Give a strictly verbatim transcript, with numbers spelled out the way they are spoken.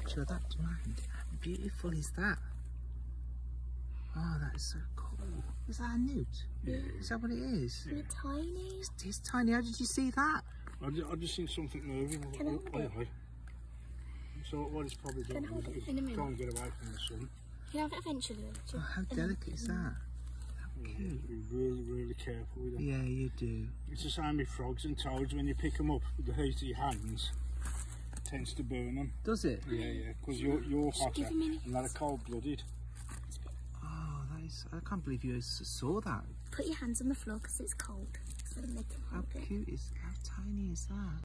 picture of that demand. How beautiful is that? Oh, that is so cool. Is that a newt? Yeah. Is that what it is? They're tiny. It's, it's tiny. How did you see that? I just, I just seen something moving. Can I hold Oh, it? oh, so what it's probably Can I done hold is it in a minute? try and get away from the sun. You'll have it eventually. Oh, how delicate is that? How Yeah, cute. be really, really careful with it. Yeah, you do. It's the same with frogs and toads. When you pick them up with the heat of your hands, it tends to burn them. Does it? Yeah, yeah, because you're, you're Just hotter give him any- and they're cold-blooded. Oh, that is. I can't believe you s- saw that. Put your hands on the floor because it's cold. So then they can How hold it. cute is? How tiny is that?